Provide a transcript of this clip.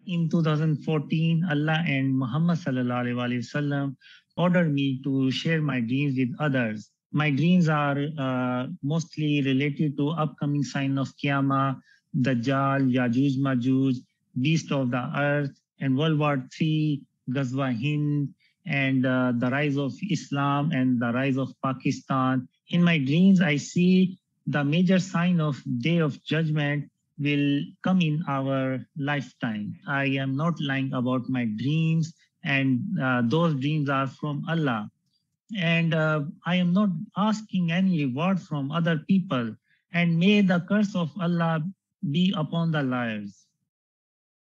In 2014, Allah and Muhammad sallallahu alaihi wasallam ordered me to share my dreams with others. My dreams are mostly related to upcoming sign of Qiyamah, Dajjal, Yajuj Majuj, Beast of the Earth, and World War III, Ghazwa Hind, and the rise of Islam and the rise of Pakistan. In my dreams, I see the major sign of Day of Judgment will come in our lifetime. I am not lying about my dreams, and those dreams are from Allah. And I am not asking any reward from other people. And may the curse of Allah be upon the liars.